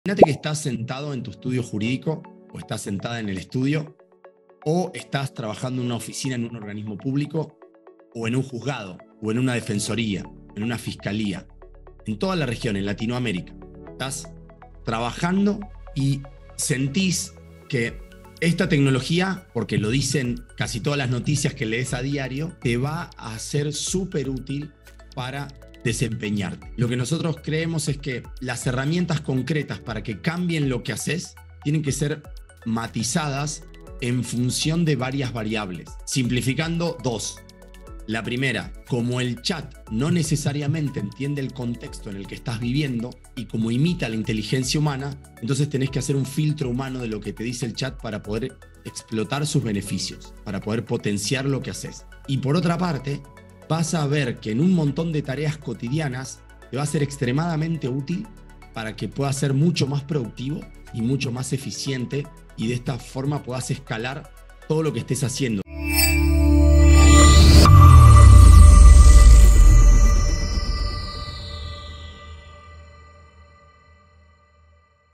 Imagínate que estás sentado en tu estudio jurídico o estás sentada en el estudio o estás trabajando en una oficina en un organismo público o en un juzgado o en una defensoría, en una fiscalía, en toda la región, en Latinoamérica. Estás trabajando y sentís que esta tecnología, porque lo dicen casi todas las noticias que lees a diario, te va a ser súper útil para desempeñarte. Lo que nosotros creemos es que las herramientas concretas para que cambien lo que haces tienen que ser matizadas en función de varias variables. Simplificando, dos. La primera, como el chat no necesariamente entiende el contexto en el que estás viviendo y como imita la inteligencia humana, entonces tenés que hacer un filtro humano de lo que te dice el chat para poder explotar sus beneficios, para poder potenciar lo que haces. Y por otra parte, vas a ver que en un montón de tareas cotidianas te va a ser extremadamente útil para que puedas ser mucho más productivo y mucho más eficiente y de esta forma puedas escalar todo lo que estés haciendo.